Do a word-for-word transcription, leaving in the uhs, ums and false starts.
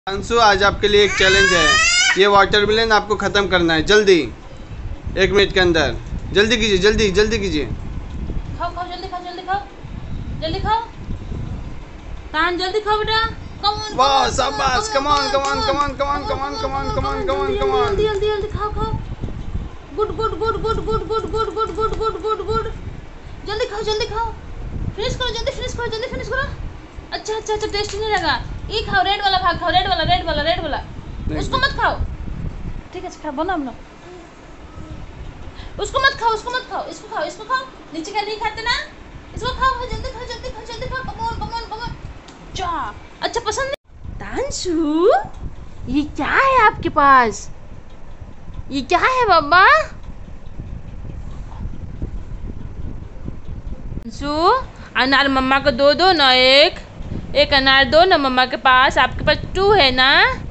अंशु, आज आपके लिए एक चैलेंज है। ये वाटरमेलन आपको ख़त्म करना है जल्दी, एक मिनट के अंदर। जल्दी कीजिए, जल्दी जल्दी कीजिए। खाओ खाओ जल्दी खाओ जल्दी खाओ जल्दी खाओ तान जल्दी खाओ बेटा। कम ऑन वाह शाबाश, come on come on come on come on come on come on come on come on come on. जल्दी जल्दी जल्दी खाओ खाओ। Good good good good good good good good good good good good. जल्दी खाओ जल्दी खाओ, फिनिश करो जल्दी फिनिश करो जल्दी फिनिश करो। अच्छा अच्छा अच्छा, टेस्टी नहीं लगा। ये खाओ, रेड वाला भाग खाओ, रेड वाला रेड वाला रेड वाला। उसको मत खाओ, ठीक है खाओ, बना बना। उसको मत खाओ उसको मत खाओ, इसको खाओ इसको खाओ। नीचे का नहीं खाते ना, इसको खाओ जल्दी खाओ जल्दी खाओ जल्दी खाओ। Come on come on come on. चा अच्छा पसंद नहीं। तांशु, ये क्या है आपके पास? ये क्या है बाबा? तांशु, अनार मम्मा को दो दो ना, एक एक अनार दो ना मम्मा के पास। आपके पास टू है ना।